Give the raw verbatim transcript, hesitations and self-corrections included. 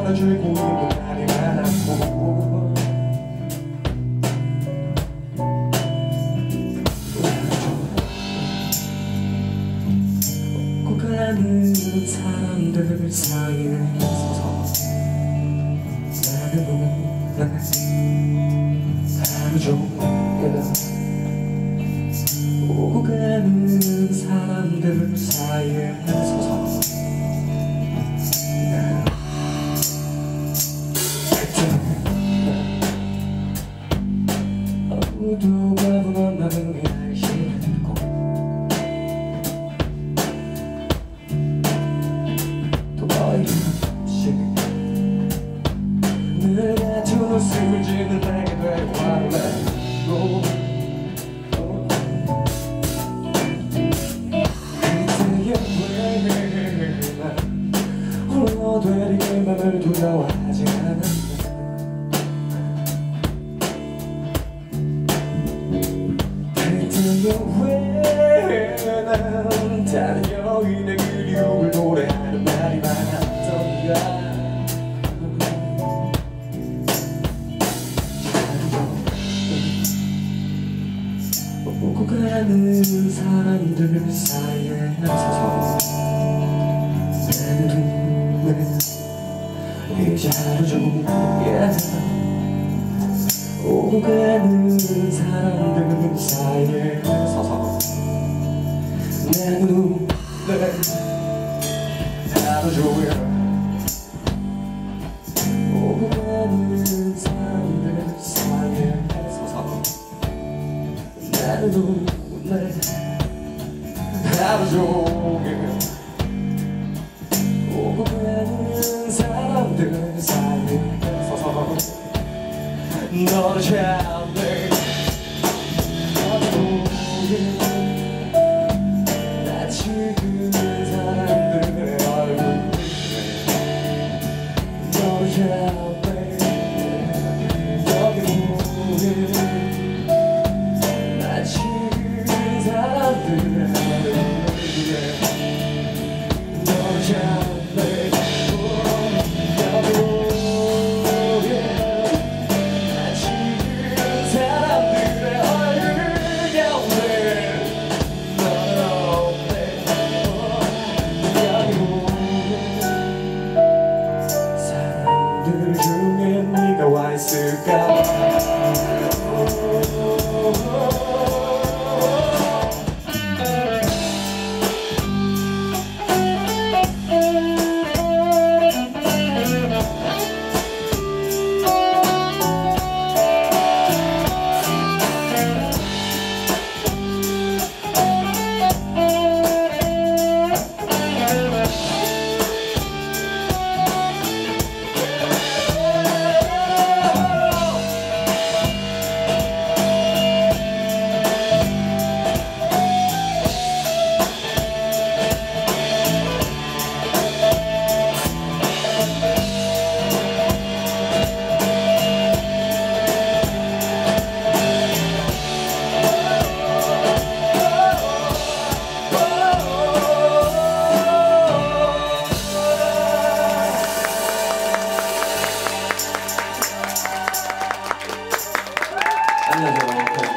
널어주고 있는 날이 많았고 오고 가는 사람들 사이에 서서 나는 오늘 하루 종일 오고 가는 사람들 사이에 서서 아무도 바보 없는 날 싫고 또 어이없이 늘 같은 웃음을 짓는 내게 왜 화를 내고 홀로 되리게 맘을 두려워하지 않았네 그때여 왜 난 다른 여인의 그리움을 노래하는 말이 많았던가 오고 가는 사람들 사이에 서서 이제 하루 종일 오고 가는 사람들 사이에 서서 내 눈에 하루 종일 오고 가는 사람들 사이에 서서 내 눈에 하루 종일 오고 가는 사람들 사이에 서서 너를 찾네 나 지금 사람들의 얼굴 너를 찾네 여기 보게 나 지금 사람들의 얼굴 너를 찾네 사람들 중에 네가 와 있을까